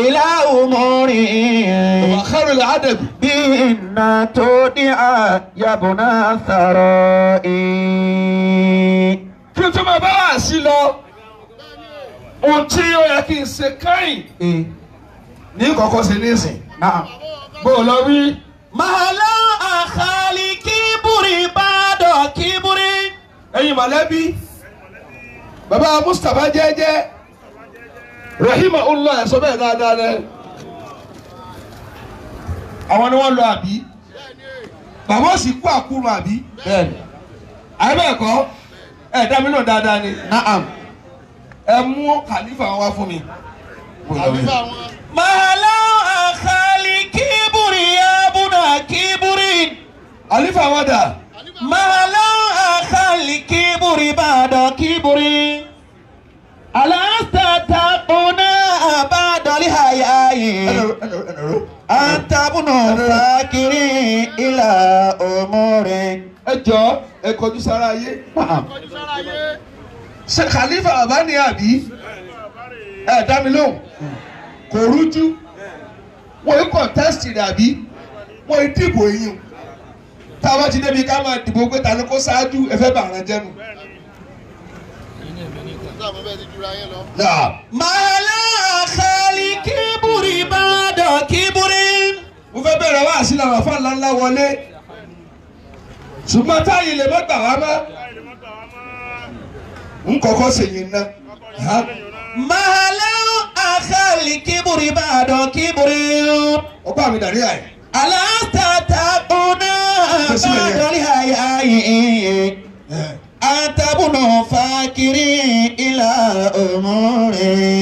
إلى أمور وخير العدد بهن تودع يا ابن ثراء. kí n tó máa bá wà sí lọ ohun tí ó yẹ kí n ṣe káyìn ní kọ̀kọ́ sí nísìn bó lọ wí. مهلا أخالي كبري بعد كبري. ẹ̀yin mọ̀lẹ́bí bàbá Mustapha jẹ́jẹ́ rahimahullah ẹ̀ sọ bẹ́ẹ̀ dáadáa rẹ̀ àwọn ni wọ́n lọ àbí bàbá ó sì kú àkúrò àbí àbẹ́ẹ̀kọ́ ẹ̀ dá mi náà dáadáa ni ẹ mú khalifa wá fún mi. مهلا أخالي كبري يا ابن كبري. khalifa wá dà. مهلا أخالي كبري بعد كبري. ألست تقنا بعد الحياة أنت ابن فاكر إلى أمور. ẹ jọ ẹ kọjú sára ayé. ṣe khalifa bàbá ni àbí ẹ dá mi lóhùn kò rújú wọ́n yìí kọ̀ǹtẹ́sì rẹ̀ àbí wọ́n yìí dìbò yín tá a bá ti débi ká máa dìbò pé ta ni kó ṣáájú ẹ fẹ́ bàrà jẹ́nu. مهلا أخالي كبري بعد كبري. mo fẹ́ bẹ̀rẹ̀ wá sí làwọn afá ńláńlá wọlé ṣùgbọ́n táyì lè má gbà wá mọ́ n kọ́kọ́ sèyìn ná. مهلا أخالي كبري بعد كبري. ó bá mi dàrí àyè. ألست تقنا بعد الحياة أنت ابن فاكر إلى أمور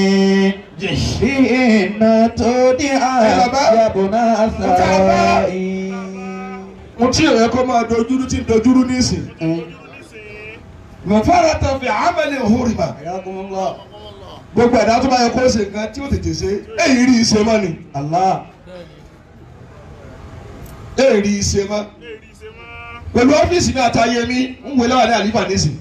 بهن تودع يا ابن ثراء. mo tí ò yẹ kó máa dojúrú tí ń dojúrú nísìn. mọ̀fára tó fi àmàlẹ̀ òhùrìmà. gbogbo ẹ̀dá tó bá yẹ kó ṣe nǹkan tí ó tètè ṣe èyí rí iṣẹ́ mọ́ ni. èyí rí iṣẹ́ mọ́. pẹ̀lú ọ́fíìsì mi àtàyè mi ń wọlé wà ní àlífà nísìn.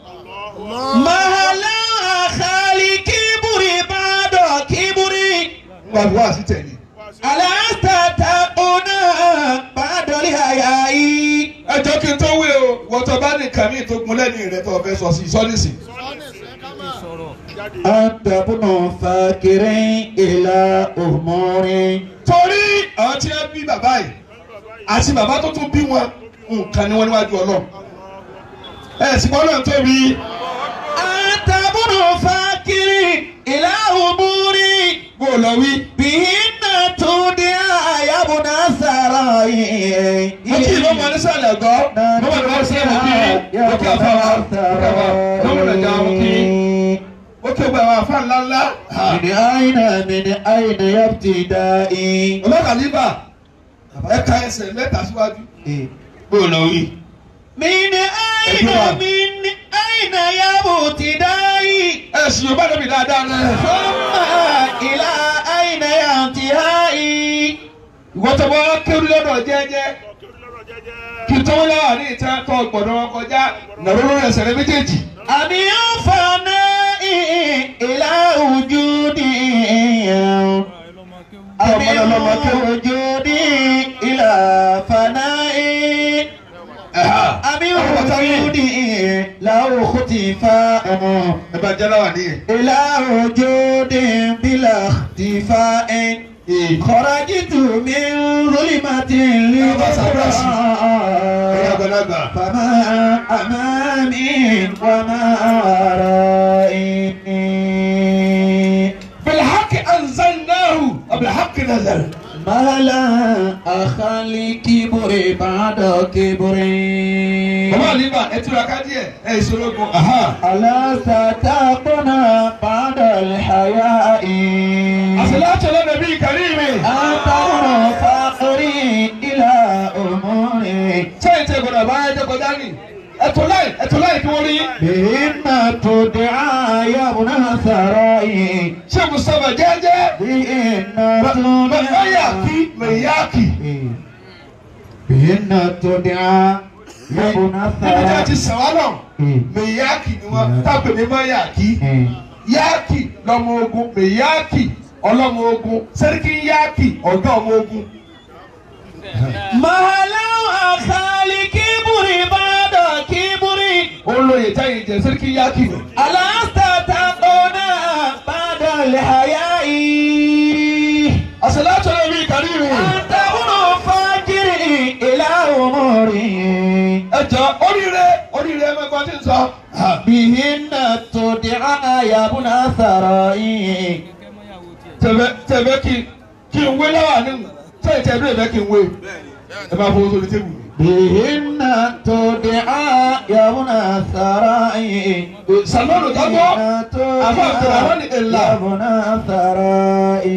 مهلا أخالي كبري بعد كبري. ń wá wá sí tẹ̀lé. ألست تقنا بعد الحياة. ẹ jọ kí n tó wí o wọ́n tó bá nìkan mi tó gun lẹ́yìn rẹ̀ tó fẹ́ sọ sí sọ́nísì. أنت ابن فاكر إلى أمور. torí àwọn tí wọ́n bí bàbá yìí àti bàbá tó tún bí wọn nǹkan ni wọ́n níwájú Ọlọ́run. ẹ sì kọ́ lóun tóbi. أنت ابن فاكر إلى أمور bó o lọ wí. بهن تودع يا ابن ثراء. mo kí ìlú ọmọ nísàlẹ̀ gbọ́ mo bá lọ́wọ́ sí ẹ̀mọ́ kí mo kí àfa wa lọ́wọ́ rẹ̀ já mo kí mo kí gbogbo àwọn àfa ńláńlá. من أين يبتدائي. bàbá kàlífà ẹ ka ẹsẹ̀ mẹ́ta síwájú. bó o lọ wí. من أين يبتدائي. ẹ sì yóò bá lóbi dáadáa rẹ. ثم إلى أين ينتهائي. ìwọ́n tó bá kéwú lọ́dọ̀ jẹ́jẹ́ kí tó láwà ní ìta tó gbọ̀dọ̀ wọn kọjá nàró lórí ẹsẹ̀ rẹ méjèèjì. أبي فنائي إلى وجودي. أبي وجودي إلى فنائي. أبي وجودي له اختفاء. ẹ bá jẹ́ láwà níyẹn. إلى وجود بلا اختفاء. خرجت من ظلمة لبصرى فما أمامي وما ورائي. بالحق أنزلناه وبالحق نزل. مهلا أخلي كبري بعد كبري. bàbá àlífà ẹ túra ká díẹ̀ ẹ ìṣòro gun. ألا ستقنا بعد الحياء. الصلاة على النبي الكريم. أنت فقري إلى أموري. sẹ́yìn tẹ gbọdọ̀ bá ẹ jẹ́ kọjá ní ẹ̀tọ́ láì kí wọ́n rí. بهن تدعى يا ابن ثراء. ṣé Mustapha jẹ́jẹ́. بهن mẹ̀yàkì. بهن تدعى يا ابن níbi tí a ثراء. ti sàn wá lọ mẹ̀yàkì ni wọ́n tábìlì ní mẹ̀yàkì. yáàkì lọmọ ogun mẹ̀yàkì ọlọ́mọ ogun sẹ́ríkì yáàkì ọ̀gá ọmọ ogun. Mahala akhali kiburi bada kiburi. olóyè táyé jẹ sẹ́ríkì yáàkì ni. Alasta taqona bada lihayai. àṣàlátù ẹ̀mí ìkàrí mi. Anta bunu fajiri ila umuri. ẹ jọ oríire ẹ mẹ́gbọ́n tí ń sọ. Bihinna tudi'a ya buna sarai. tẹ̀bẹ́ kí n wé láwà nínú sẹ́yìn tẹ̀ ẹ̀dúrà ẹ̀fẹ́ kí n wé ẹ máa fọwọ́ sórí tébù. Bihinna tudi'a ya buna sarai. Salmanu kágbọ́ àfọ Abdulrahman ìlà. Ya buna sarai.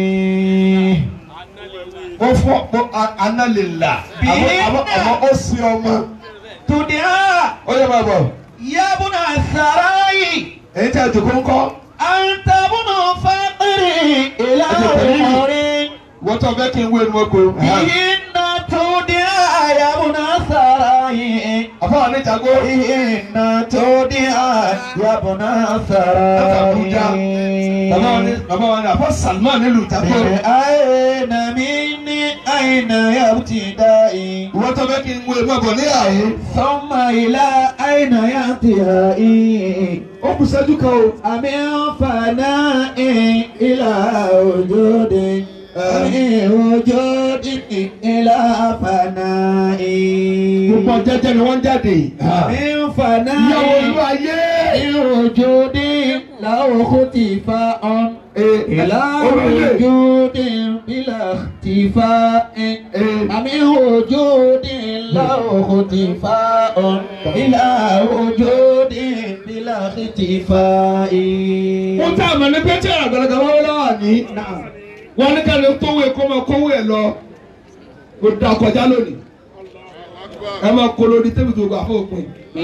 ó fọ análèlà àmọ́ ó sí ọmọ. Tudi'a ó yẹ máa bọ̀. ya buna sarai. èyí tí a jòkó ń kọ́. Anta bunu faqiri ila umuri. wọ́n tọ́ fẹ́ kí n wé ni mo kó. Bihinna tudi'a ya buna sarai. àfọ àwọn oníjàgbó. Bihinna tudi'a ya buna sarai. bàbá wa ni àfọ Salman nílùú Ìjàgbó. Aina minni aina yabtidai. wọ́n tọ́ fẹ́ kí n wé ni mo bọ̀ ní àyè. Thumma ila aina yantihai. ó kù sẹ́jú kan o. Amin fana'i ila wujudi. Amin wujudi ila fana'i. gbogbo jẹ́jẹ́ ni wọ́n jáde. Amin fana'i. ìyàwó ìlú ayé. Amin wujudi lahu ikhtifa'un. Ila wujudi bila ikhtifa'in. Amin wujudi lahu ikhtifa'un. Ila wujudi bila ikhtifa'in. mo tá a mọ̀ ní pé tí àgbàlagbà wọn lọ́wọ́ ní. wọ́n ní ká lè kówó kó máa kówó ẹ̀ lọ. kò da kọjá lónìí. ẹ máa kó lórí tẹ́bí tó gbà fún òpin. Min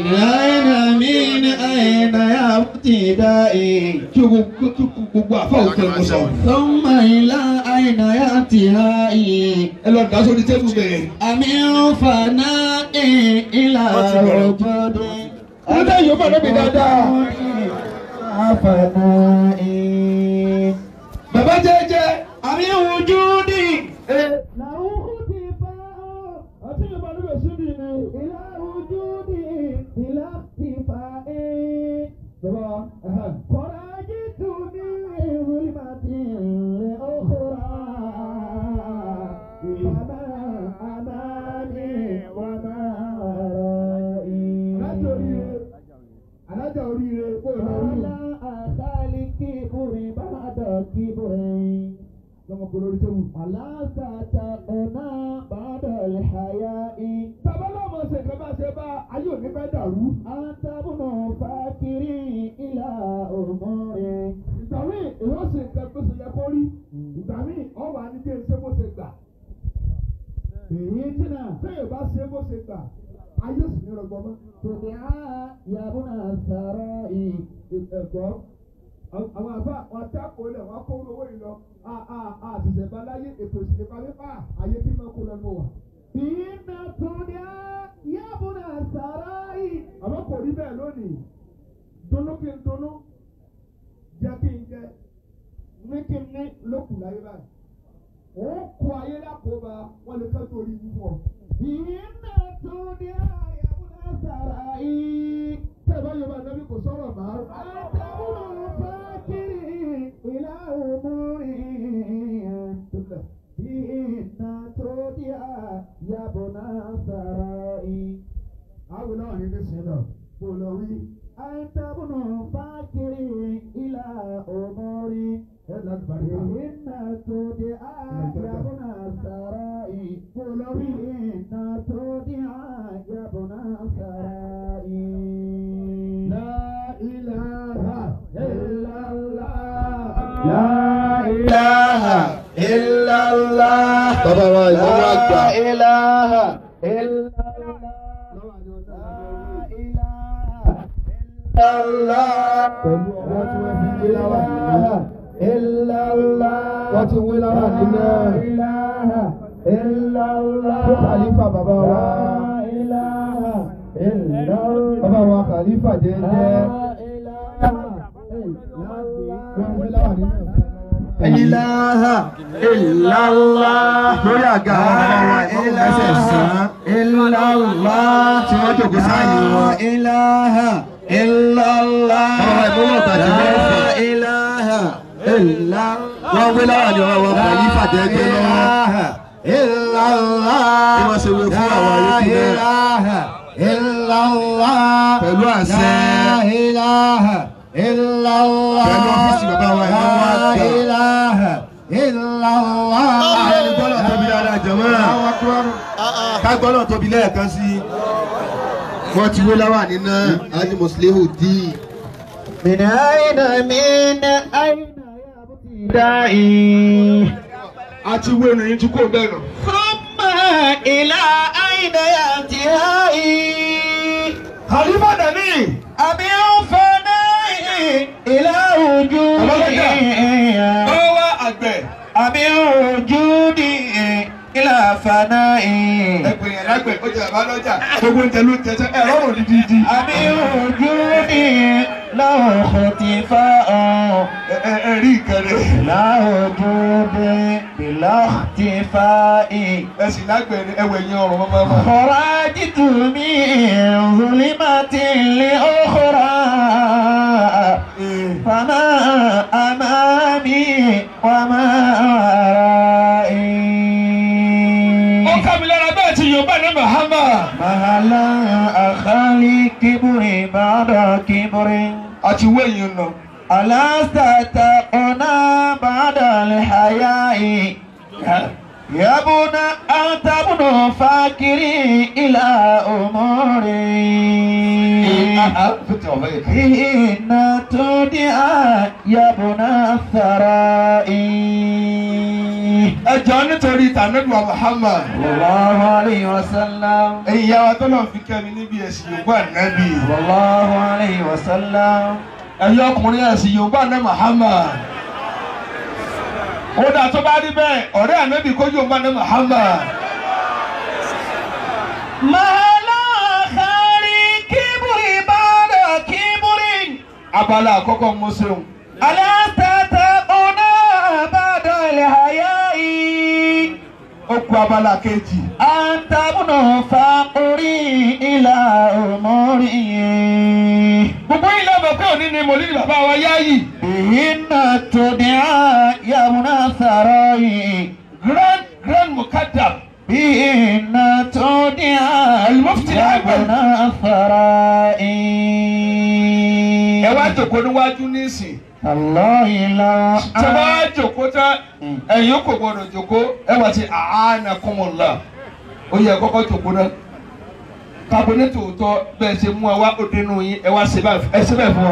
aina yabtidai. kí gbogbo àfa òkè mo sọ. Thumma ila aina yantihai. ẹ lọ dá sórí tẹ́bí bẹ́ẹ̀. Amin fana'i ila wujudi. wọ́n dá yóò bá lóbi dáadáa. Fana'i. bàbá jẹ́jẹ́. Amin wujudi. lahu ikhtifa'un. àti yorùbá ló bẹ̀ síbi ni. Ila wujudi bila ikhtifa'in. bàbá Kharajitu min zulmatin li ukhra. Wama amani wama ra'i. alájà oríire kó o lọ rí. Ala akhali kiburi ba'da kibri. lọ́mọ kó lórí tẹ́bù. Ala sata'una ba'da al-haya'i. tàbá náà mọ̀ ṣe nǹkan bá ṣe bá ayé òní fẹ́ dàrú. Anta bunu fakiri ila umuri. ìgbà míì èèyàn ṣe nǹkan bó ṣe yẹ kó rí. ìgbà míì ọ̀wà ní kí n ṣe bó ṣe gbà. Èyí tìǹà. téèyàn bá ṣe bó ṣe gbà ayé sì ní rọgbọ mọ́. Tudi'a ya buna sarai. ẹ̀gbọ́n àwọn àbá wọn tá kó lẹ̀ wọ́n kó owó yìí lọ. àṣẹ̀ṣẹ̀ bá láyé ètò ìsìnkú parí pa ayé kí n máa kó lọ ní wà. Bihinna tudi'a ya buna sarai. àmọ́ kò rí bẹ́ẹ̀ lónìí. dunnú kí n dunnú jẹ́ kí n jẹ́ ní kí n ní lókù láyé báyìí. ó kó ayé lákòóbá wọn lè kẹ́ torí ibú fún ọ. Bihinna tudi'a ya buna sarai. tẹ́ ẹ bá yọ bá nàbí kò sọ̀rọ̀ máa. Anta bunu fakiri ila umuri. Bihinna tudi'a ya buna sarai. àwọn náà ní ní sinmi náà kó lọ wí. Anta bunu fakiri ila umuri. ẹ láti bá rí ká. Bihinna tudi'a ya buna sarai. Bihinna tudi'a ya buna sarai. La ilaha illallah. La ilaha illallah. Bàbá wa ìmọ̀mú àgbà. La ilaha illallah. La ilaha illallah. Pẹ̀lú ọwọ́ tí wọ́n fi gbé láwà nínú. Illallah. Wọ́n ti wé láwà nínú. La ilaha illallah. Fún Khalifa bàbá wa. La ilaha illallah. Bàbá wa Khalifa jẹ́jẹ́. La ilaha illallah. Wọ́n fi gbé láwà nínú. ilaha illallah. lórí àga àwọn ọmọ wa ìmọ̀mù mẹ́sẹ̀ sàn. illallah. tí wọ́n jókòó sáàyè wọn. ilaha illallah. ọmọ ìmọ̀mù ọ̀tàjì wọ́n fọ̀. ilaha illallah. wọ́n wé láwọn ni ọmọ ọmọ yìí fàjẹ́ gbé lọ́wọ́. illallah. bí wọ́n ṣe wé fún àwọn yòókù náà. ilaha illallah. pẹ̀lú àṣẹ. ilaha illallah. pẹ̀lú ọ́fíìsì bàbá wa ìmọ̀ wa gbà. ilaha illallah. ẹni gbọ́dọ̀ tóbi dáadáa jọ̀mọ́. ká gbọ́dọ̀ tóbi lẹ́ẹ̀kan sí i. wọ́n ti wé láwà nínú àti mùsùlùmí dì. من أين يا ابتدائي àti wé ìròyìn tí kò bẹ́ẹ̀ nù. ثم إلى أين ينتهي Khalifa Dani. أبي فنائي إلى وجودي Báwa àgbẹ̀. أبي وجودي إلى فنائي Ẹgbẹ̀ yẹn lágbẹ̀ ó jẹ bàbá lọ́jà. Gbogbo ń tẹ̀lú tẹ̀sẹ̀ ẹ̀ rọrùn dídí. أبي وجودي له اختفاء Ẹ rí ìkẹrẹ. لا وجود بلا اختفاء Ẹ sì lágbẹ̀ ni ẹwẹ̀ yẹn ọ̀rọ̀ mọ́mọ́. خرجت من ظلمة لأخرى فما أمامي وما ورائي Ó ká mi lára bẹ́ẹ̀ tí Yorùbá ní Muhammad. مهلا أخلي كبر بعد كبر Àti wé yẹn nù. ألا ستتقنا بعد الحياء يا ابن أنت ابن فاكري إلى أموري إن تدعى يا ابن الثراء Ẹ jọ̀ọ́ nítorí tànẹ́dùwà Muhammad. صلى الله عليه وسلم Ẹ̀yin ìyá wa tó lọ fi kẹ́mi níbi ẹ̀sìn Yorùbá Nábì. صلى الله عليه وسلم Ẹ̀yin ọkùnrin ẹ̀sìn Yorùbá ní Muhammad. Ó dà tó bá rí bẹ́ẹ̀ ọ̀rẹ́ ànábì kó Yorùbá ní Muhammad. مهلا خالي كبر بعد كبر Abala àkọ́kọ́ Mùsùlùm. ألا تتقنا بعد الحياء Ó kù abala kejì. أنت ابن فقري إلى أموري Gbogbo ilé ọmọ pé òní ni mòlídìí bàbá wa Yáyì. بهن تدعى يا ابن ثراي Grand Mukaddam. بهن تدعى المفتي يا ابن ثراي Ẹ wá jòkó níwájú nísìn. الله لا Tí wọ́n á jòkó tán, ẹ̀yin kò gbọdọ̀ jòkó. Ẹ wá ti a'anakumullah. Ó yẹ kọ́kọ́ jòkó náà. Kábọ̀ ní tòótọ́ bẹ́ẹ̀ ṣe mú ẹ wá òde nù yín ẹ wá ṣe bẹ́ẹ̀ fún ọ.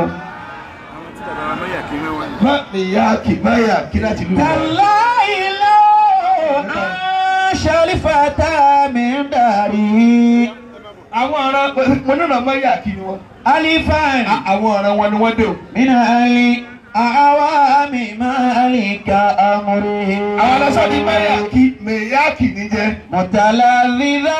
Má mi yá kì má yà kí láti lù wá. تالله لو عاش الفتى من داره Àwọn ọ̀ràn mo nínú má yà kí ni wọ́n. ألفا Àwọn ọ̀ràn wọn ni wọ́n dé o. من أهل أعوام مالك أمره Àwọn aláṣọ ní má yà kí ni jẹ́. متلذذا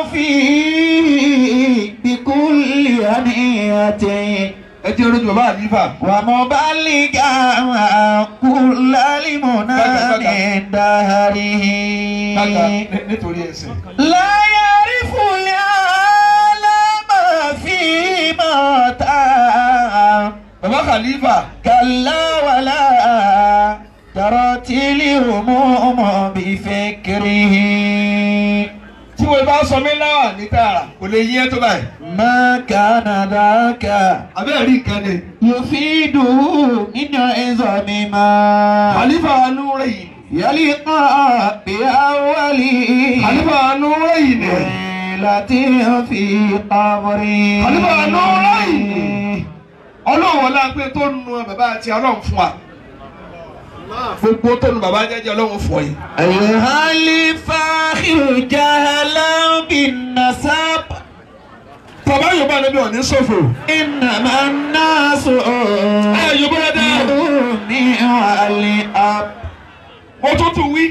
فيه بكل هنية Ẹ jẹ́ orí bàbá àlífà. ومبلغا كل المنى من دهره Káka nítorí ẹsẹ̀. لا يعرف العالم فيما تام Bàbá Khalifa. كلا ولا ترت الهموم بفكره Tí wọ́n bá sọ mí láwà ní tààrà kò lè yí ẹ́ tó báyìí. ما كان ذاك Abẹ́rẹ́ rí nǹkan ni. يفيده من عظم ما Khalifa wa Nura yìí. يلقى بأوله Khalifa wa Nura yìí ni. ليلة في قبره Khalifa wa Nura yìí ni. Ọlọ́run wọlé pé tó nu bàbá àti Ọlọ́run fún wa. Gbogbo tó nu bàbá jẹ́jẹ́ Ọlọ́run fún ọ yìí. أيها الفاخر جهلا بالنسب Bàbá Yorùbá níbi òní ṣòfò. إنما الناس Yorùbá dáadáa. يروني والأب Mo tún tún wí.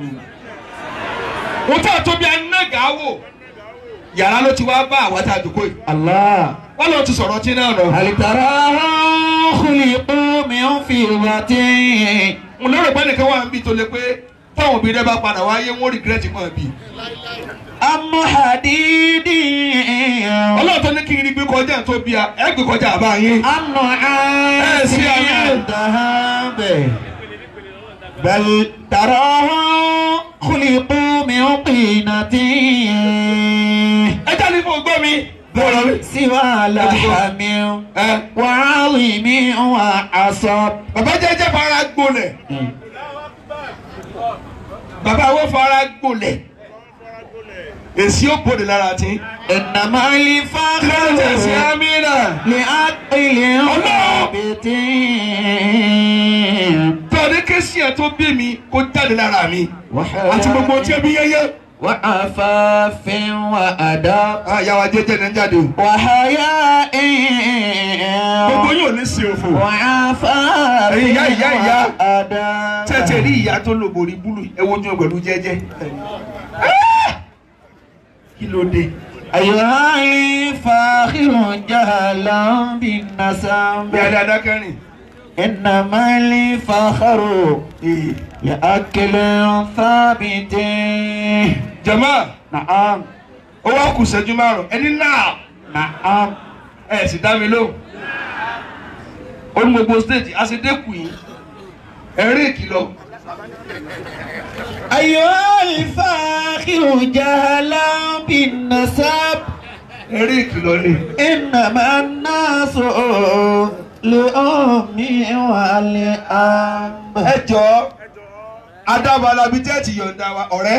Mo tẹ́ tóbi anága wò. Yàrá ló ti wá bá àwọn tá a dùkọ́ yìí. الله Wọ́n lọ ti sọ̀rọ̀ tí náà lọ. هل تراهم خلقوا من فضة mo lérò pé nìkan wà níbi tó lè pé táwọn òbí rẹ bá padà wáyé wọ́n regret kan bí. Amú hadidi. Ọlọ́run tó ní kí n rí gbé kọjá tó bí a ẹ gbé kọjá àbá yín. Amú àásì àdáhàbẹ̀. Bal tarahum khuliqu min tinatin. Ẹ jáde fún ọgbọ́n mi. سوى لحم وعظم وعصب. Bàbá jẹ́jẹ́ fara gbolẹ̀. Bàbá wo fara gbolẹ̀. Èsì ó bòde lára tí. إنما الفخر Lọ́jọ́ Amina. لعقل ثابت. Tọ́ni kẹ́sì ẹ̀ tó bí mi kó jáde lára mi. Àti gbogbo tí ẹ bí yẹ́yẹ́. وعفاف وأدب. Àyàwó jẹ́jẹ́ ní jáde o. وحياء. Gbogbo yóò ní sí òfò. وعفاف وأدب. Tẹ́tẹ̀ rí ìyá tó lò borí búlù ẹ wojú ẹ pẹ̀lú jẹ́jẹ́. Kí ló dé? أيها الفاخر جهلا بالنسب. Bí adé adákẹ́rìn. إنما الفخر لأكل ثابت. Jàmá. نعم. Ó wá kù ìṣẹ́jú márùn-ún. Ẹni náà. نعم. Ẹ sì dá mi lóhùn. Ó ní gbogbo stage àṣedékù yìí. Ẹ̀rí ìkìlọ̀. أيها الفاخر جهلا بالنسب. Ẹ̀rí ìkìlọ̀ ni. إنما الناس لأمي ولأب. Ẹ jọ̀ọ́ adábala bíi tẹ́ẹ̀tì yọ̀ǹda wa ọ̀rẹ́.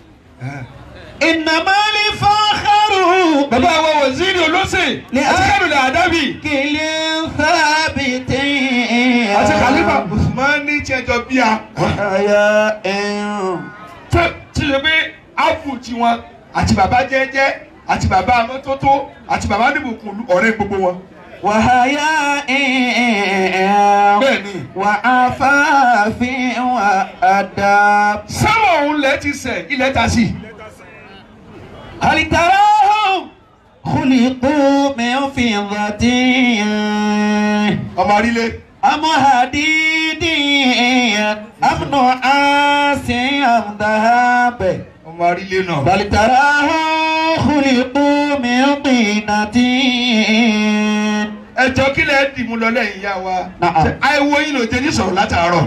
إنما الفخر Bàbá wa waziri olóṣè àti kẹ́dùnlé àdábì لأكل ثابت. àti Khalifa Usmani tí ẹjọ́ bíà. وحياء. Tí ṣe pé áfù tiwọn àti bàbá jẹ́jẹ́ àti bàbá amọ́tótó àti bàbá níbùkún ọ̀rẹ́ gbogbo wọn. وحياء. Bẹ́ẹ̀ni. وعفاف وأدب. Sámọ̀ òun lẹ́ ti sẹ̀ ilẹ̀ ta sí. هل تراهم خلقوا من فضة Ọmọ arílé. أم حديد أم نحاس أم ذهب. Ọmọ arílé náà. بل تراهم خلقوا من طينة. Ẹjọ́ kí lẹ́ dì mú lọ lẹ́yìn ìyá wa. Nàá. Àìwo yín ló jẹ́ ní sọ̀rọ̀ látàárọ̀.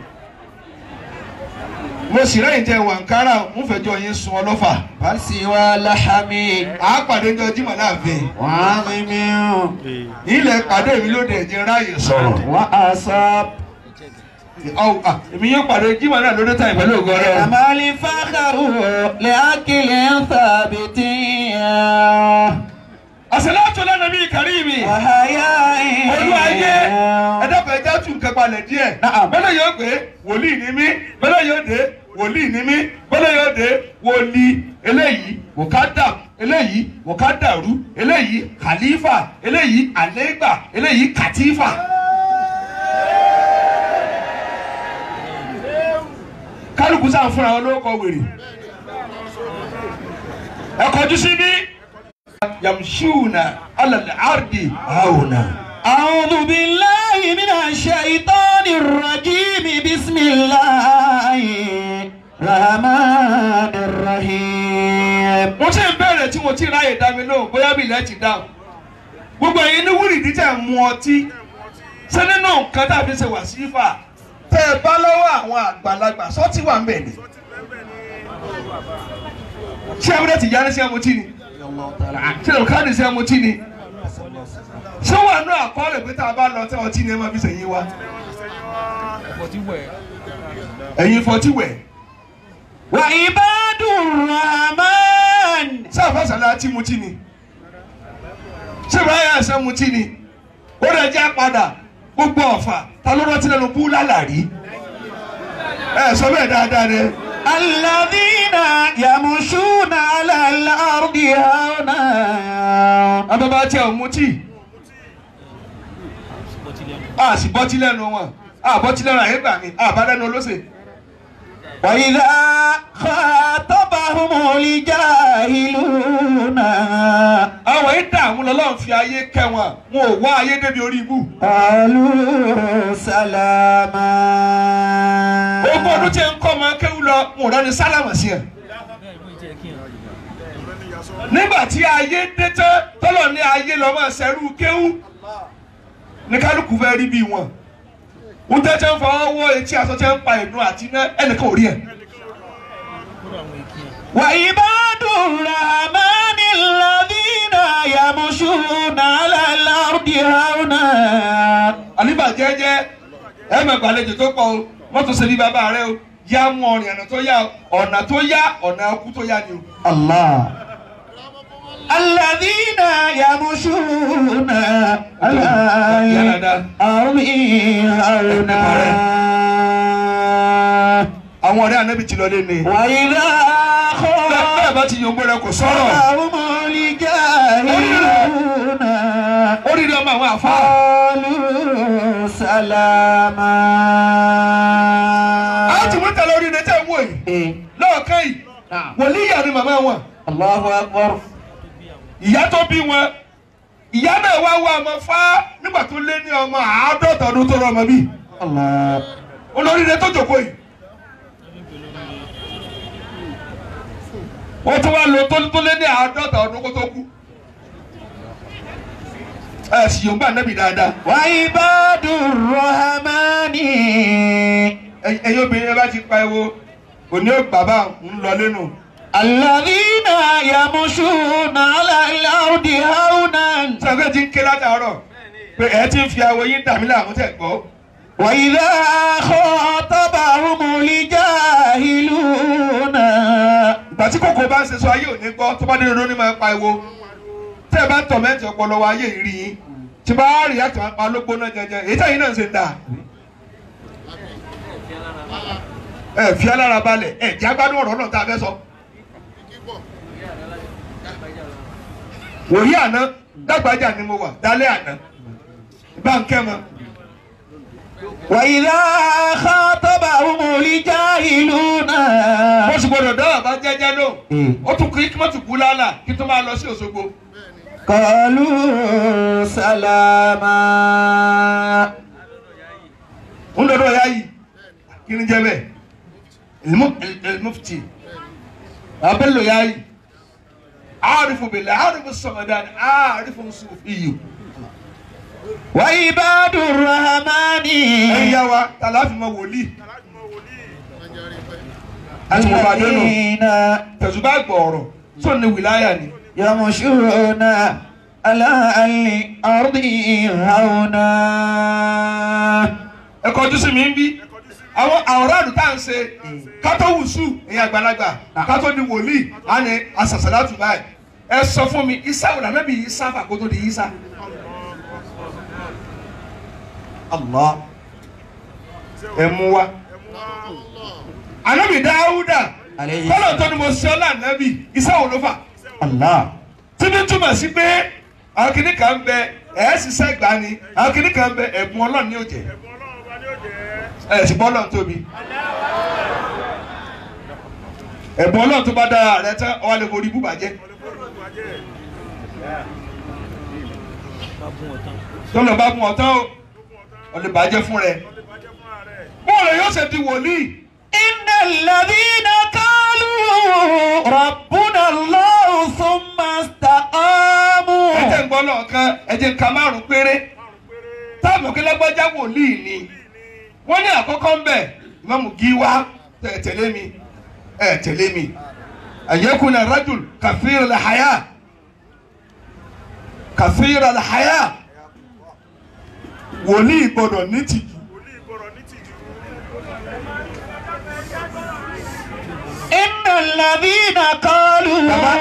Mo sì rẹ́yìn jẹ́ wàǹkárà ń fẹjọ́ yín sun ọlọ́fà. بل سوى لحم Àápàdé ní ọjọ́ ìmọ̀ láàfin. وعظم Ilẹ̀ pàdé mi lóde ẹ̀jẹ̀ ráàyè sọ̀rọ̀. وأصاب. Èmi yóò pàdé Jímọ̀ náà lóde táyì pẹ̀lú ògo Ọlọ́run. إنما الفخر لأكل ثابت. Àṣàlátù ala nabi karimi. وحياء. Olúwayé ẹ̀dọ́fẹ̀ ẹja tún nǹkan balẹ̀ díẹ̀. Naam. Bẹ́lẹ̀ yóò pé wòlíì ni mí. Bẹ́lẹ̀ yóò dé wòlíì ni mí. Bẹ́lẹ̀ yóò dé wòlíì eléyìí mùkádàm eléyìí mùkádàrú eléyìí khalifa eléyìí àlégbà eléyìí kàtífà. Kálukú sáà fúnra wọn ló kọ wèrè. Ẹ kọjú sí bí. Yamshuna ala al-ardi hauna. أعوذ بالله من الشيطان الرجيم. بسم الله الرحمن الرحيم. Mo ṣe ń bẹ̀rẹ̀ tí mo ti ráyè dá mi lóhùn bóyá bí ilẹ̀ ti dáhùn. Gbogbo ẹ̀yin ní wúrìdí tẹ̀ ń mu ọtí. Ṣé nínú nǹkan tàbí ṣe wàsífà? Tẹ́ ẹ bá lọ́wọ́ àwọn àgbàlagbà sọ́tí wà ń bẹ̀ ni. Ṣé Abúlé ti yára sí ẹmọtí ni? Ṣé Lùkádì sí ẹmọtí ni? Ṣé wà nínú àkọọ́lẹ̀ pé tá a bá lọ tẹ́ ọtí ni ẹ máa fi ṣèyí wa? Ẹ̀yin fọtí wẹ̀. وعباد الرحمن. Ṣé àfàṣàlá tí mutí ni? Ṣé Ibrahim ẹ̀sẹ̀ mutí ni? Ó rẹ̀ jẹ́ padà gbogbo ọ̀fà ta ló rántí lẹ́nu bú lálàrí? Ẹ sọ bẹ́ẹ̀ dáadáa rẹ. الذين يمشون على الأرض هونا. Abẹ́bá tí ẹ̀ ń mutí. A sì bọ́tí lẹ́nu wọn. A bọ́tí lẹ́nu àyégbà mi. A bá lẹ́nu olóṣè. وإذا خاطبهم الجاهلون Àwọn ìdá àwọn ọlọ́run fi ayé kẹ́ wọn. Wọn ò wá ayé débi orí ibú. قالوا سلاما. wọn ò dání sálámà sí ẹ. nígbà tí ayé dé tán tọ́lọ̀ ní ayé lọ́mọ ṣẹ́rú kéwú ní kálukú fẹ́ rí bí wọn. wọ́n tẹ́tẹ́ ń fọwọ́ wọ etí aṣọ tẹ́ ń pa ìdun àti iná ẹnìkan ò rí ẹ̀. وعباد الرحمن الذين يمشون على الأرض هونا. àníbà jẹ́jẹ́ ẹ mọ̀ gbàlejò tó pọ̀ o wọ́n tún ṣe bí bàbá rẹ o yá mú ọrìn ọ̀nà tó yá ọ̀nà tó yá ọ̀nà ọkú tó yá ni o. الله الذين يمشون على الأرض هونا. àwọn ọ̀rẹ́ ànábì ti lọ lé ní. وإذا bẹ́ẹ̀ bá ti yòǹgbò rẹ kò sọ̀rọ̀. خاطبهم الجاهلون oríire ọmọ àwọn àfa. قالوا سلاما. a ti mú tẹ̀lé oríire tẹ́ ń wò yìí. lọ́ọ̀kan yìí wòlíyà ni màmá wọn. الله أكبر. ìyá tó bí wọn ìyá náà wá wá ọmọ fá nígbà tó lé ní ọmọ 50 ọdún tó rọ ọmọ bí. الله. olóríire tó jòkó yìí. wọ́n tún wá lò tó lé ní 50 ọdún kó tó kú. ẹ sì yóò gbà nẹ́bì dáadáa. وعباد الرحمن. ẹ̀yin obìnrin bá ti pa ewo òní ò bàbá ń lọ lẹ́nu. الذين يمشون على الأرض هونا. sọ́kẹ́ ti ń ké látàárọ̀ pé ẹ ti ń fi awo yín dàmí láàmú tẹ̀ gbọ́. وإذا خاطبهم الجاهلون. ìgbà tí kòkó bá ń ṣe sọ ayé ò ní gbọ́ tó bá dé lórí máa pa ewo tẹ́ ẹ bá tọ̀ mẹ́tì ọpọlọ wa ayé ìrì yín tí bá rí àti máa pa lógbóná jẹjẹ èyí tẹ́yìn náà ń ṣe ń dà. ẹ fi alára balẹ̀ ẹ jẹ́ agbádùn ọ̀rọ̀ náà tá a fẹ́ sọ. wòye àná dàgbàjà ni mo wà dálé àná bá ń kẹ́ mọ́. وإذا خاطبهم الجاهلون. wọ́n sì gbọ́dọ̀ dáwà bá jẹ́jẹ́ lò ó tún kí wọ́n tún kú lálà kí tó máa lọ sí Òṣogbo. قالوا سلاما. ń lọ́dọ̀ ya yìí kí ni jẹ́ bẹ́ẹ̀ المفتي abẹ́lò ya yìí عارف بالله عارف الصمدان عارف الصوفي. وعباد الرحمن. ẹ̀yà wa tàlàfin mọ wòlíì àti mo bá dé nù tẹ̀sùbá gbọ̀ọ̀rọ̀ tó ní wìláyà ni. يمشون على الأرض هونا. ẹ kọjú sí mi ń bí àwọn àwòrán àdùn tá à ń ṣe kátó wùsù ẹ̀yìn àgbàlagbà kátó ní wòlíì á ní asàsàlátù báyìí ẹ sọ fún mi isa wò lànà bí isa fàkótó di isa. Allah ẹ mú wa anabi Dáúdà kọlọ tó ni mo ṣe ọlá anabi isa wò ló fà. Allah. tí ní túmọ̀ sí pé àwọn kìnnì kan bẹ ẹ̀ ṣiṣẹ́ gbà ni àwọn kìnnì kan bẹ ẹ̀bùn Ọlọ́run ní òjẹ́ ẹ̀ sì bọ́ Ọlọ́run tóbi ẹ̀bùn Ọlọ́run tó bá dára rẹ tán ọwọ́ lè forí búbà jẹ́ tọ́lọ̀ bá mú ọ̀tán o lè bàjẹ́ fún rẹ bọ́ọ̀lù yóò ṣe di wòlíì. إن الذين قالوا ربنا الله ثم استقاموا. ẹ jẹ́ ń gbọ́ lọ́ọ̀kan ẹ jẹ́ ń ka márùn-ún péré táàmù kí lágbájá wòlíì ni wọ́n ní àkọ́kọ́ ń bẹ̀ ìmáàmù Gíwá tẹ̀lé mi tẹ̀lé mi àyẹ́kùnà rajul kàfíìr làhàyà kàfíìr làhàyà wòlíì gbọ́dọ̀ ní tìjú. إن الذين قالوا.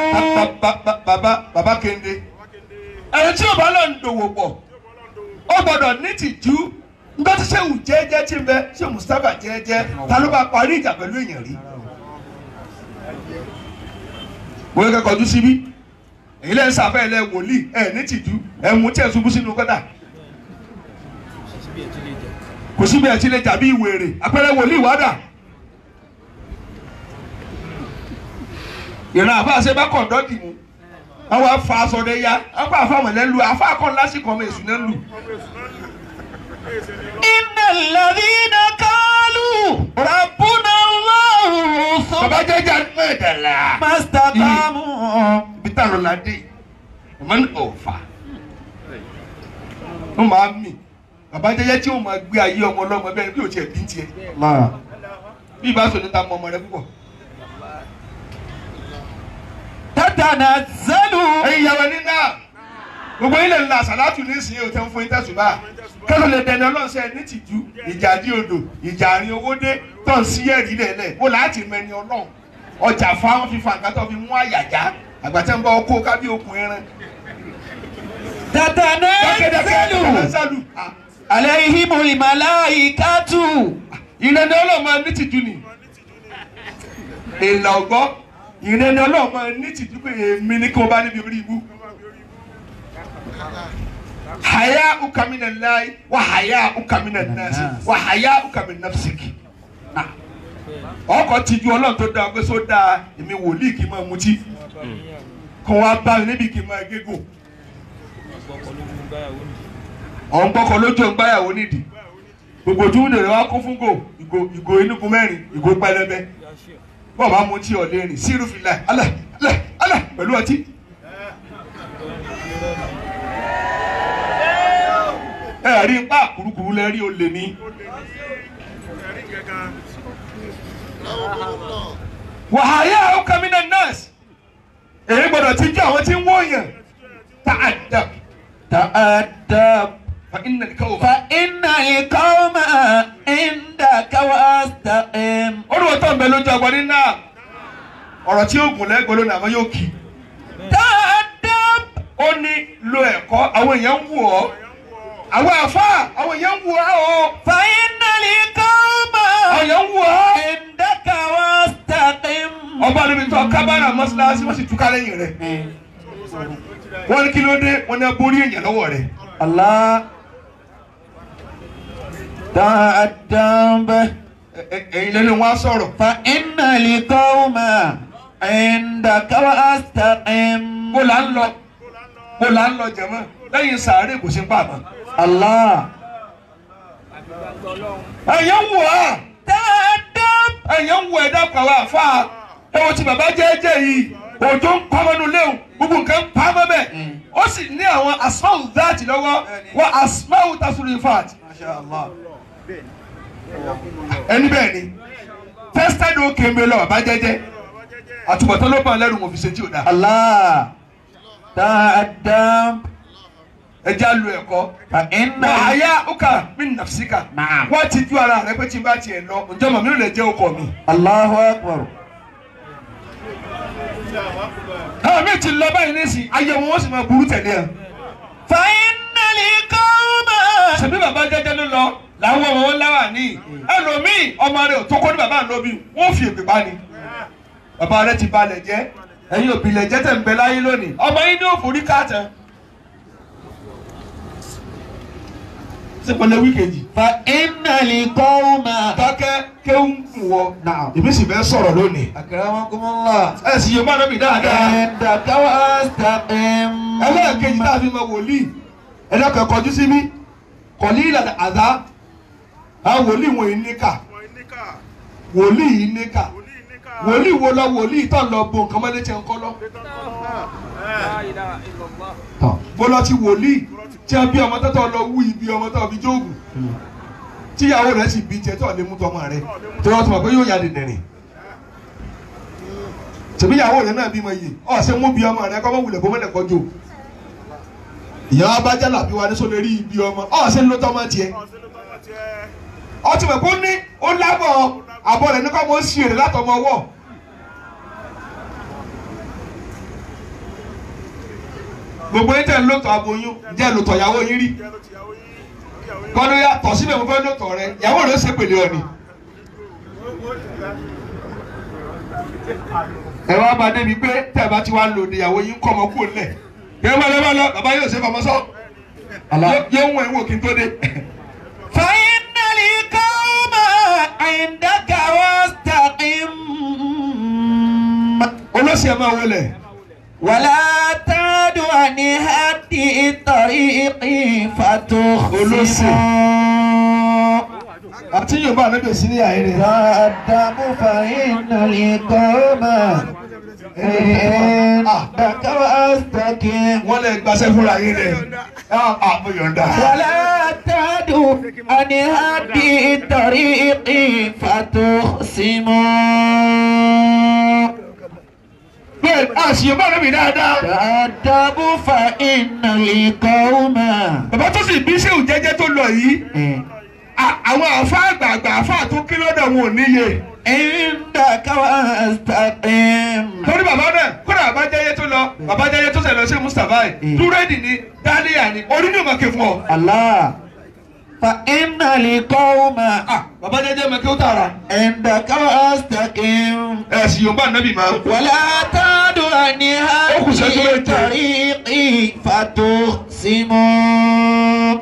baba Kende ẹni tí o bá lọ ń dòwò pọ̀ ó gbọ́dọ̀ ní tìjú nígbà tí sẹ́wù jẹ́jẹ́ tí ń bẹ ṣé Mustapha jẹ́jẹ́ ta ló bá parí ìjà pẹ̀lú èèyàn rí. wọ́n kẹ́ kọjú síbí èyí lẹ́yìn sáfẹ́ ẹ̀ lẹ́ wòlíì ẹ̀ ní tìjú ẹ̀ mú tí ẹ̀ ṣubú sínú kọ́tà kò síbi ẹ̀ tí lè jà bí ìwèrè àpẹẹrẹ wòlíì wádà. ìran àfa àṣẹ bá kọ̀ǹdọ́tì mu àwọn afa aṣọdẹ ya àwọn afa àmọ̀lẹ́ lu afa akọ́ni lásìkò ọmọ èṣù náà lù. إن الذين قالوا ربنا الله jẹ́jà mẹ́tẹ̀lá. mastaqamu. ibi tá a lọ la dé ọmọ ní ọ̀fà wọ́n máa mì bàbá jẹ́jẹ́ tí ó máa gbé ayé ọmọ ọlọ́mọ bẹ́ẹ̀ bí o tiẹ̀ bí tiẹ̀ bí ìbá sọ ní ta mọ ọmọ rẹ púpọ̀. tatanazzalu. ẹ̀yin yàrá ní náà gbogbo ilẹ̀ ńlá sàlátù ní ìsìn yóò tẹ́ ń fún yín tẹ̀sùbá kẹ́lọ́ lè dẹni ọlọ́sẹ̀ ní tìjú ìjà dí odò ìjà àárín owó dé tó ń sí ẹ̀rí lẹ̀lẹ̀ wọ́n láti mẹni ọlọ́run ọjà fáwọn fífa nǹkan tó fi mú àyàjá àgbàtẹ́ ń bá ọkọ kábí okùn ẹran. tatanazzalu alayhimul malaikatu. ìrẹ́ni ọlọ́mọ ní tìjú ni èèlà ọgbọ́ ìrẹ́ni ọlọ́mọ ní tìjú pé èmi ní kí wọ́n bá níbi orí ibú. haya uka minan lahi wa haya uka minan nasi wa haya uka min nafsiki. ọkọ̀ tìjú ọlọ́run tó dáa pé só dáa èmi wòlíì kì í máa mutí kó wá bá mi níbi kì í máa gégùn. ọ̀n gbọ́kọ̀ lójú ọ̀ngbáyàwó nídìí gbogbo ojú rẹ̀ wá kún fún ìgò inúgun mẹ́rin ìgò pẹlẹbẹ bọ́ọ̀ bá mú tí ọ̀lẹ́ rìn sí irúfin láì alẹ́ pẹ̀lú ọtí. ẹ rí ipá kúrúkúrú lẹ rí olè ní. wàhálà ọkọ mi náà nọ́ọ̀sì èyí gbọ́dọ̀ ti jẹ́ àwọn tí ń wọ̀nyàn ta'addab. فإن القوم عندك واستقم. olùwọ́ tó ń bẹ lójú agbọ́n nínú ọ̀rọ̀ tí yóò gùn lẹ́gbẹ̀ẹ́ lónìí àmọ́ yóò kì. ta'addab. ó ní lo ẹ̀kọ́ àwọn èèyàn ń wù ọ́ àwọn àfa àwọn èèyàn ń wù ọ́ o. فإن القوم àwọn èèyàn ń wù ọ́. عندك واستقم. ọba níbi tó kábàárà mọ́ṣáláṣí wọ́n sì túká lẹ́yìn rẹ̀. wọ́n ní kí ló dé wọ́n ní aborí èèyàn lọ́wọ́ rẹ̀. Allah ta'addab. ẹ̀yin lẹ́nu wọn á sọ̀rọ̀. فإن القوم عندك واستقم. bó la ń lọ jẹ̀mọ́ lẹ́yìn sàárè kò sí ń pàmò. Allah ẹ̀yẹ́ ń wù ọ́. ta'addab. ẹ̀yẹ́ ń wù ẹ̀dá kàwé àfa ẹ̀wọ̀n tí bàbá jẹ́jẹ́ yìí òjò ń pamọ́nu léwu gbogbo nǹkan ń pamọ́ bẹ́ẹ̀ ó sì ní àwọn asmáwù dáàtì lọ́wọ́ wọ́n asmáwù tasurifat. ẹni bẹ́ẹ̀ ni tẹ́sítẹ́dì ó kéme lọ bàbá jẹ́jẹ́ àtúbọ̀tán ló bá lẹ́rù wọn fi ṣe tí ò dáa. Allah ta'addab. ẹja lu ẹ̀kọ́ فإن àyà uka min nafsika Naam. wọ́n ti ju ara rẹ pé tí n bá tiẹ̀ lọ ǹjọ́ mọ̀ mi ò lè jẹ́ ọkọ mi. Allahu akbar. àwọn mi ti lọ báyìí nísìnyí ayé wọn ó sì máa burú tẹ̀lé ẹ. فإن القوم ṣèbí bàbá jẹ́jẹ́ ló lọ làwọn ọmọ wọn láwà ní ẹlòmíì ọmọ rẹ ò tó kó ní bàbá àlóbi wọn ò fi èpè bá ní. bàbá rẹ ti balẹ̀ jẹ́ ẹ̀yin òbí lẹ̀ jẹ́ tẹ̀ ń bẹ láyé lónìí ọmọ yín ní òfòrí káàtàn. sèpọlẹ wíkẹjì. فإن القوم dákẹ́ kéwù ń wọ èmi sì fẹ́ sọ̀rọ̀ lónìí. أكرمكم الله ẹ sì yóò má lóbi dáadáa. عندك واستقم. ẹlẹ́ẹ̀kejì tá a fi mọ wòlíì ẹlẹ́kẹ̀ẹ́ kọjú sí mi kọ̀lí ìlànà àdá àwọn wòlíì wọn yìí níkà wòlíì yìí níkà wòlíì wo lọ wòlíì tó ń lọ bo nǹkan mọ́lẹ́ tiẹ̀ ń kọ́ lọ. bó lọ ti wòlíì tí a bí ọmọ tó tọ̀ lọ wú ibi ọmọ tó fi jóògùn tíyàwó rẹ̀ sì bí tiẹ̀ tó lè mú tọmọ rẹ̀ tó lọ tó mọ̀ pé yóò yá dìndìnrín tẹ̀bí ìyàwó rẹ̀ náà bímọ yìí ọ̀ ṣe mú bí ọmọ rẹ̀ kọ́ mọ́ wulẹ̀ bó mọ́lẹ̀ kọjú ìyá wa bá jálà bí wa ní sọ lè rí ibi ọmọ ọ̀ ṣe ń lo tọmọ tiẹ̀ ọ ti mọ̀ kó ní ó lábọ̀ àbọ̀ rẹ̀ ní kọ́ mọ́ sí èrè látọmọ ọwọ́ gbogbo yín tẹ̀ ń lòtọ̀ aboyún jẹ́ lòtọ̀ ìyàwó yín rí kọ́ni ya tọ̀ síbẹ̀ mo fẹ́ lòtọ̀ rẹ̀ ìyàwó rẹ̀ ṣe pèlè ọ̀nì. ẹ wá bá débi pé tẹ̀ bá ti wá lòdì ìyàwó yín kọ́ ọmọ kúrò lẹ̀ yẹ́n bá lọ́wọ́ lọ bàbá yóò ṣe fọmọ sọ yóò wọ̀ ẹ̀wọ̀ kí n tó dé. فإن القوم عندك واستقم. olóṣì ẹ̀ máa wọlé. ولا تعد عن هدي الطريق فتخسر. àti yorùbá ànábì sí ní àyè rẹ̀. تأدب فإن القوم عندك واستقم wọ́n lè gbàṣẹ́ fúnra yín rẹ̀. àbúyọ̀ǹda. ولا تعدو عن هدي الطريق فتخصموا bẹ́ẹ̀ àṣì yorùbá ànábì dáadáa. تأدب فإن القوم bàbá tó sì bí sẹ́wù jẹ́jẹ́ tó lọ yìí àwọn àfa àgbààgbà àfa tó kí lọ́dọ̀ wọn ò níye. عندك واستقم torí bàbá náà kódà bàbá jẹ́yẹ tó lọ bàbá jẹ́yẹ tó sẹ̀ lọ sí Mustapha yìí túrẹ́dì ni dálíyà ni orí ni òmàkè fún ọ. الله فإن القوم bàbá jẹ́jẹ́ mẹ́kẹ́ ó tààrà. عندك واستقم ẹ̀sìn yorùbá ànábì máa. ولا تعد عن أخو هذه سيدنا الطريق فتخصموا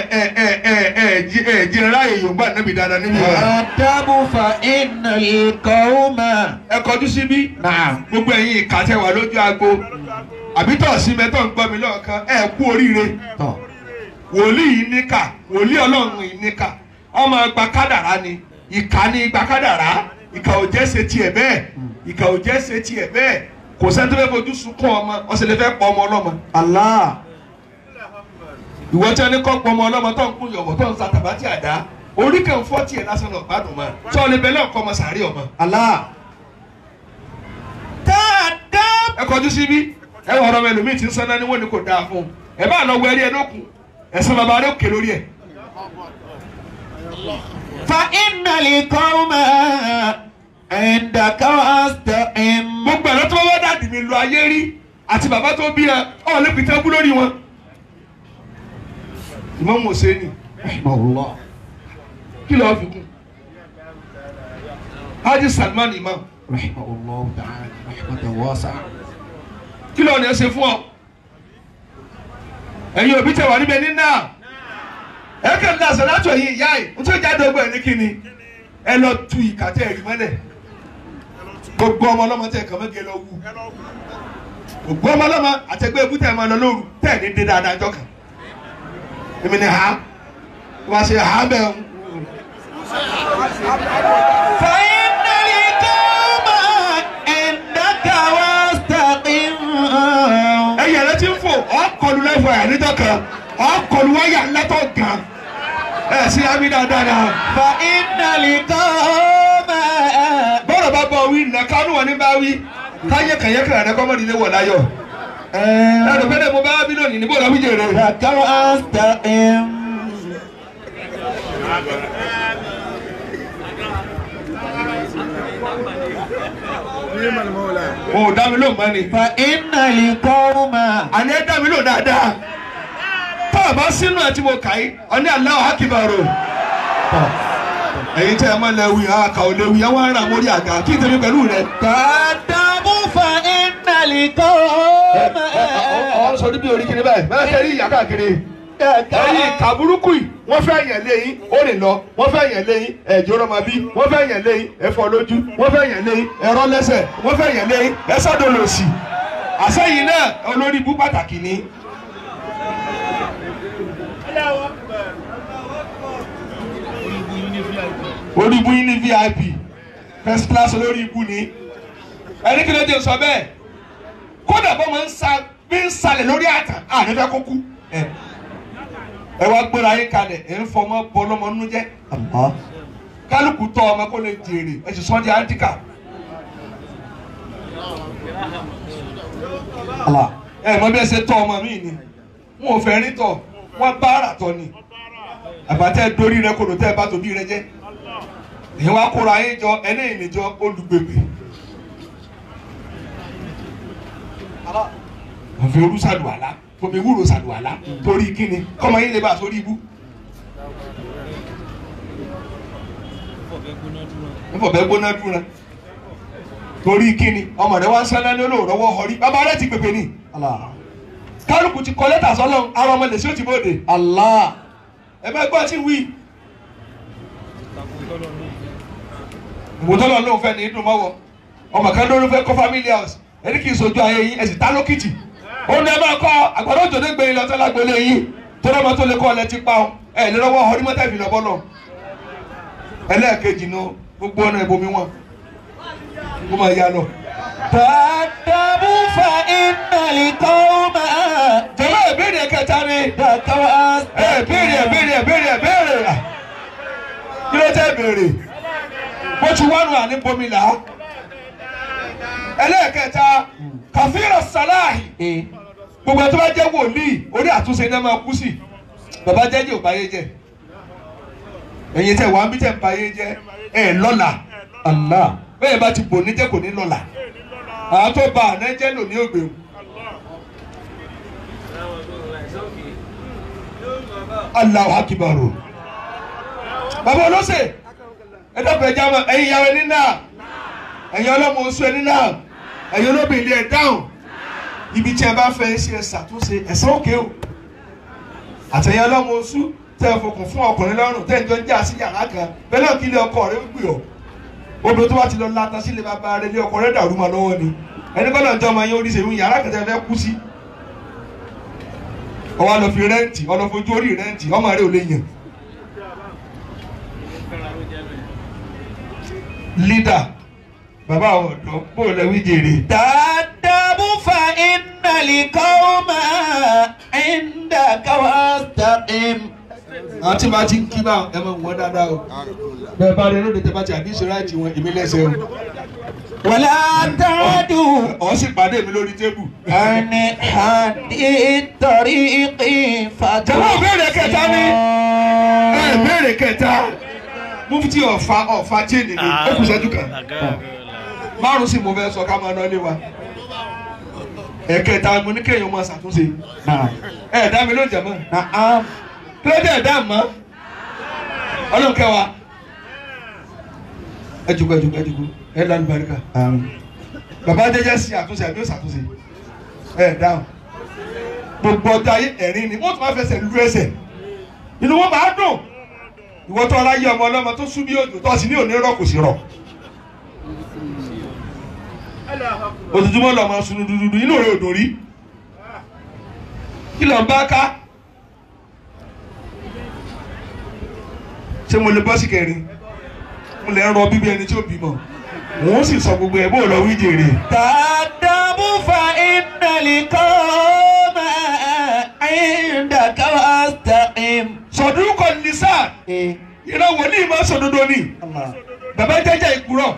jìnnà yorùbá ànábì dáadáa níbi wa. تأدب فإن القوم ẹ kọjú síbí. نعم gbogbo ẹ̀yin ìkàtẹ́ wà lójú agbo àbí tọ̀ sí mẹ́tọ̀ ń gbọ́ mi lọ́ọ̀kan ẹ kú oríire. wòlíì níkà wòlíì ọlọ́run ìníkà ọmọ gba kádàrá ni ìkà ni gba kádàrá ìkà ò jẹ́ ṣe tiẹ̀ bẹ́ẹ̀ ìkà ò jẹ́ ṣe tiẹ̀ bẹ́ẹ̀ kò sẹ́ni tó fẹ́ fojú sunkún ọmọ ọ̀sẹ̀ lè fẹ́ pọ̀ ọmọ ọlọ́mọ. الله ìwọ tí wọn ní kọ́ pọ̀ ọmọ ọlọ́mọ tó ń kún yọ̀wọ̀ tó ń sa tàbátì àdá orí kan fọ́ tiẹ̀ lásán lọ gbádùn mọ́ tí wọn lè bẹ lọ́ọ̀kọ́ ọmọ sàárì ọmọ. الله تأدب ẹ kọjú síbí ẹ wọ ọ̀rọ̀ mẹlòmíì tí ń sọ náà ni wọ́n ní kò dáa fún ẹ bá lọ wọ ẹrí ẹ lókun ẹ̀sán bàbá rẹ òkè lórí ẹ. فإن القوم عندك واستقم gbogbo ẹ̀rọ tó wọ́n dàdí mi lọ ayé rí àti bàbá tó bí ẹ ọ̀ lè pìtẹ́ kú lórí wọn. Imam Hussein رحمه الله kí lọ́ọ́ fi kún Haji Salman Imam رحمه الله تعالى رحمة واسعة kí lọ́ọ́ ní ẹ ṣe fún ọ ẹ̀yin òbí tẹ wà níbẹ̀ nínú ẹ kàn ní àṣàlátọ̀ yìí ìyá yìí n tó jáde ọgbà ẹ̀ ní kíni ẹ lọ tu ìkàtẹ́ ẹ̀rí mọ́lẹ̀ gbogbo ọmọ ọlọ́mọ tẹ kàn mẹ́gẹ́ lọ wù gbogbo ọmọ ọlọ́mọ àtẹgbẹ́ ebú tẹ máa lọ lóru tẹ ní dé dáadáa jọ kan èmi ni ha wọ́n ṣe ha bẹ́ẹ̀ فإن القوم عندك واستقم ẹyẹ rẹ ti ń fò ọkọlù lẹfọ ẹ níjọ́ kan ọkọlù wáyà lẹtọ gan ẹ sí àmì dáadáa. فإن القوم bọ́dọ̀ bá bọ̀ wí nàkánú wọn ní bá wí káyé kàyékàyé rẹ kọ́mọ́dé lé wọ̀ láyọ̀ ẹnu pẹ́ẹ́dẹ́ mo bá bí lónìí ní bọ́dọ̀ wíjẹ rẹ. عندك واستقم o ò dá mi lóhùn mọ́ ni. فإن القوم àní ẹ dá mi lóhùn dáadáa tó o bá sínú ẹ tí mo kà í ọní Allahu Akbar ẹ̀yin tẹ́ ẹ mọ́ lẹ́wì àkà ò léwu yẹn wọ́n ń rà mórí àga kí n tẹ̀lé pẹ̀lú rẹ. تأدب فإن القوم ọ̀ sọ ní bí orí kiri báyìí bẹ́ẹ̀ kẹ́rì ìyá káàkiri. ẹ̀yin ìka burúkú yìí wọ́n fẹ́ yẹn léyìn ó lè lọ wọ́n fẹ́ yẹn léyìn ẹ̀jẹ̀ ọmọ bí wọ́n fẹ́ yẹn léyìn ẹ̀fọ́ lójú wọ́n fẹ́ yẹn léyìn ẹ̀rọ lẹ́sẹ̀ wọ́n fẹ́ yẹn léyìn ẹ̀sọ́dọ̀lọ́sì àsẹ́yìn náà olórí ibú pàtàkì ni. orí ibú yín ní VIP first class olórí ibú ni ẹni kí ló dé sọ bẹ́ẹ̀ kódà bọ́ máa ń salẹ̀ lórí àtàn ànífẹ́ kó kú ẹ wá gbéra yín kalẹ̀ ẹ ń fọmọ bọ lọmọ nínú jẹ́ kálukú tọ́ ọmọ kó lè jèrè ẹ sì sọ́ọ́ di àdìkà ẹ mọ bí ẹ ṣe tọ́ ọmọ mi ni wọn ò fẹ́ rí tọ̀ wọ́n bá ara tọ̀ ni àbátẹ́ dorí rẹ kòló tẹ́ ẹ bá tóbi rẹ jẹ́ èyí wá kóra yín jọ ẹni ìnìjọ olùgbègbè òfin olú sàlùwàlá fomi wúro sàlùwàlá torí kíni kọ́mọ yín lè bá sórí ibú. nfọ̀bẹ́ gbóná dúró torí kíni ọmọ rẹ wá ń sẹ́lẹ̀ ní olóòrọ́wọ́ ọ̀rí bàbá rẹ ti pèpè ní. kálukú ti kọ lẹ́tà sọ́lọ́ ara ọmọ lè sí òtí bóde. ẹ bá gbọ́ tí wí. ìwòtọ́lọ́ lóun fẹ́ ní inú mọ́wọ́ ọmọ kan lórí fẹ́ kọ́ family house ẹni kì í sojú ayé yín ẹ̀sìn tá lókìtì ó ní ẹ máa kọ́ àgbàdo òjòdè gbé yín lọ tẹ́lá gbélé yín tó lọ́mọ tó lè kọ́ ọ lẹ́tí pa ọ́ ẹ̀ lè lọ́wọ́ ọ̀rí mọ́tà ìfìlọ́ bọ́ náà ẹlẹ́ẹ̀kejì náà gbogbo ọ̀nà ìbomi wọn kó máa yá lọ. تأدبوا فإن القوم jọba ìbéèrè kẹta ni تقوى béèrè kí ló tẹ́ béèrè bó ti wá nù àní bomi là á. ẹlẹ́ẹ̀kẹta kàfíìrà sàláhì gbogbo ẹ̀ tó bá jẹ́ wòlíì orí àtúnṣe náà máa kú sí bàbá jẹ́jẹ́ ò báyé jẹ́ ẹ̀yin tẹ̀ wá ń bí tẹ̀ ń báyé jẹ́ ẹ̀ lọ́la Allah bẹ́ẹ̀ bá ti bò ní jẹ́ kò ní lọ́la àwọn tó ba àná jẹ́ lò ní ògbéwò. Allahu Akbar. Bàbá olóṣè ẹ dọ́pẹ́ ẹja mọ́ ẹ̀yin ìyàwó ẹni náà ẹ̀yin ọlọ́mọ oṣù ẹni náà ẹ̀yin olóbìnrin ẹ̀ dáhùn ibi tí ẹ bá fẹ́ ṣe ẹ ṣàtúnṣe ẹ̀sán òkè o àtẹ̀yin ọlọ́mọ oṣù tẹ́ ẹ fokùn fún ọkùnrin lọ́rùn tẹ́ ẹ jọ ń jà sí yàrá kan bẹ́ẹ̀ náà kí ilé ọkọ rẹ gbì ọ́ obìnrin tó bá ti lọ láta sílé bàbá rẹ ilé ọkọ rẹ dàrú ma lọ́wọ́ ni ẹni kọ́ náà jọ ọmọ yẹn oríṣiríṣi yàrá kẹtẹ fẹ́ kú sí ọwọ́ àlọ́ fi rẹ́ǹtì ọlọ́fojú orí rẹ́ǹtì ọmọ rẹ ò lè yàn. lídà bàbá àwọn ọ̀dọ́ bó o lẹ wí jèrè. تأدبوا فإن القوم عندك واستقم. àwọn tí màá ti ń kí bá ẹ máa wọ́n dáadáa o bẹ́ẹ̀ bá rí lóde tẹ́ bá ti àbíṣe ráìtì wọn èmi lẹ́sẹ̀ o. ولا تعدوا ọ̀ sì pàdé mi lórí tébù. عن هذه الطريق jẹ́wọ́ béèrè kẹta ni béèrè kẹta mufti ọ̀fà chain ni ó kù sẹ́jú kan márùn sí mo fẹ́ sọ ká máa ná ilé wa ẹ̀kẹta mo ní kéèyàn máa ṣàtúnṣe dá mi ló jẹ mọ́ kí ló dé ẹ̀dá mọ́ ọlọ́nkẹwàá ẹjùkọ ẹ lánàá barika bàbá jẹjẹ sí àtúnṣe àbí ó ṣàtúnṣe dáhùn gbogbo ọjọ́ ayé ẹ̀rín ni wọ́n tún máa fẹsẹ̀ lu ẹsẹ̀ inú wọn máa dùn ìwọ tó ọlá yé ọmọ ọlọ́mọ tó sún bí òjò tó sì ní òní rọ kò sí rọ òtútùmọ̀ lọ́mọ sunu dúdú inú rẹ̀ òdò rí kí ló ń bá ká ṣé mo lè bọ́ sí kẹrin mo lè rọ bíbí ẹni tí ó bímọ wọ́n sì sọ gbogbo ẹ̀ bó lọ wí jèrè. تأدبوا فإن القوم عندك واستقم. sọdúnkọ nìsá ìran wòlíì máa sọdodo ni bàbá jẹjẹ ìkúrọ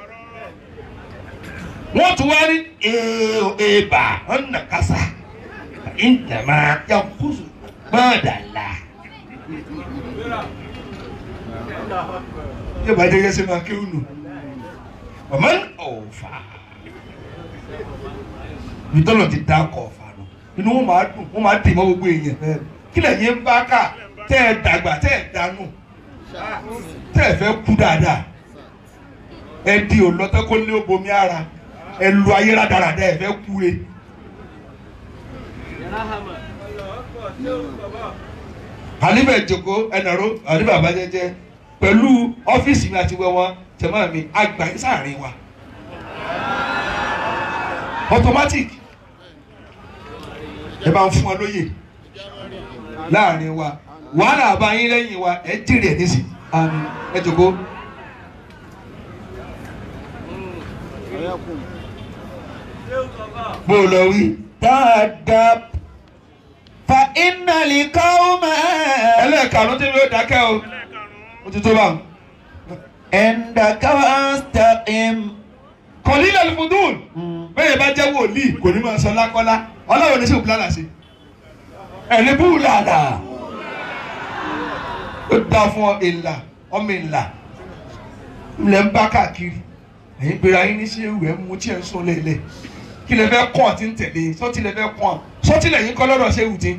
wọn tún wá ní èèbà ọ̀nà kásá ìdàmà yakuzu gbọ́dàlà yóò bá jẹjẹ sí máa kéwù nù ọmọ ọ̀fà ìtọ́nà ti dá ọkọ̀ ọ̀fà nù inú wọn máa dùn wọn máa dì mọ́ gbogbo èèyàn kí lẹ́yìn ń bá ká tẹ́ ẹ dàgbà tẹ́ ẹ dànù tẹ́ ẹ fẹ́ kú dáadáa ẹ di òlọ́tẹ́ kó lé obomi ara ẹ lu ayé rádaràdá ẹ fẹ́ kú e. àlíbẹ̀ jòkó ẹnàró àlíbẹ̀ àbájẹ́jẹ́ pẹ̀lú ọ́fíìsì mi àti wẹ́wọ́n tẹ̀mọ́ mi àgbà yín sáàrin wa automatic ẹ bá ń fún ọ lóye láàrin wa wàhálà àbáyín lẹ́yìn wa ẹ jèrè ẹ̀ nísì ẹ jòkó. bó o lọ wí. تأدب فإن القوم ẹlẹ́ẹ̀kanú tí mi ò dákẹ́ o ó ti tó bá. عندك واستقم. kọ̀lí lẹ́nu fúdùn bẹ́ẹ̀ bá jẹ́ wòlíì kò ní máa sọ lákọ́lá ọlọ́run ní sí òbúlálà sí ẹni búlálà ó dá fún ọ ìlà ọmọ ìlà ilẹ̀ ń bá káàkiri ẹ̀yin gbéra yín ní sí ewu ẹ̀ mú tí ẹ̀ ń sún lélẹ̀ kí lè fẹ́ kọ́ àti ń tẹ̀lé sọ́tì lè fẹ́ kọ́ sọ́tì lẹ́yìn kọ́ lọ́dọ̀ ṣé wùtí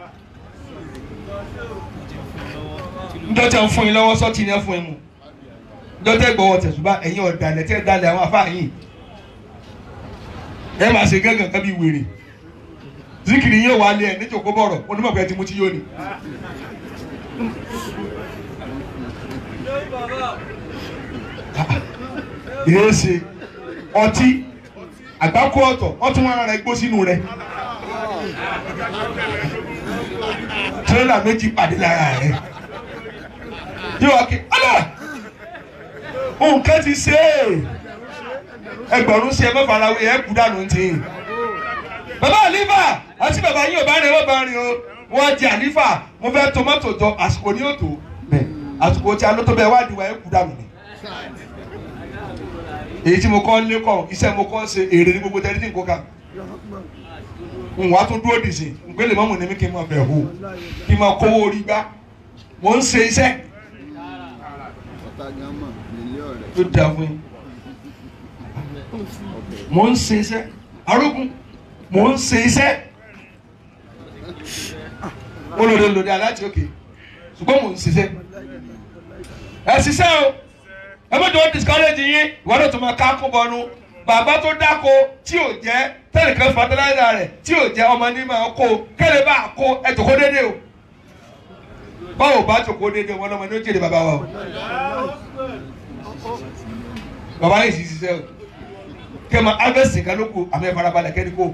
ńdọ́tẹ̀ ń fún yín lọ́wọ́ sọ́tì ní ẹ̀ fún yín mu ńdọ́tẹ̀ gbọ́wọ́ tẹ̀sùbá ẹ̀yin ọ̀dàlẹ̀ tẹ́ dalẹ̀ àwọn afáàyìn ẹ máa ṣe gángan kábí wèrè zikiri yóò wá lé ẹ níjòkó bọ̀rọ̀ onímọ̀ pé ẹ ti mú tí yóò ní. ìyẹn ṣe ọtí àgbákò ọ̀tọ̀ wọ́n tún wọn ara igbó sínú rẹ̀ tírélà méjì pàdé lára rẹ̀ yóò wá kí ọlọ nǹkan ti ṣe ẹgbẹ̀rún sí ẹ mẹ́fà ara ẹ kú dànù ti. bàbá àlífà àti bàbá yín ò bá rìn ọba rìn o wọ́n di àlífà mo fẹ́ tomato jọ àsìkò ní òtò àsìkò tí a ló tó bẹ́ẹ̀ wá diwa ẹ kú dànù ni. èyí tí mo kọ́ lé kọ́ iṣẹ́ mo kọ́ ṣe èrè ní gbogbo tẹ́lifí nǹkan kan n wàá tún dúró dìsí ngbélé mọ́mù ní mi kí n máa bẹ̀ hó kí n máa kówó orí gbá mò ń ṣe iṣẹ́ tó dáa fún yín mò ń ṣe iṣẹ́ arógún mò ń ṣe iṣẹ́ olóde aláàtì òkè ṣùgbọ́n mò ń ṣiṣẹ́ ẹ ṣiṣẹ́ o ẹ mọ̀jọ́ discourage yín ìwádìí tó máa ká kó bọ́nu bàbá tó dáko tí ò jẹ́ tẹ́lẹ̀kan fertilizer rẹ̀ tí ò jẹ́ ọmọ ní máa kó kẹ́lẹ́ bá kó ẹ jòkó déédéé o báwo bá jòkó déédéé wọn lọ́mọ ní ó jèrè bàbá wa o bàbá yìí sì ṣiṣẹ́ o kẹ́ máa harvest kan ló kù àmì ìfarabalẹ̀ kẹ́ni kó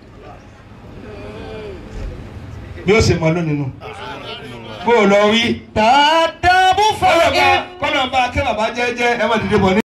bí ó ṣe mọ lónìí nù bó o lọ wí. tàdàbù fún kọ́nà bá kẹ́ bàbá jẹ́jẹ́ ẹ má dìde bọ̀ ní.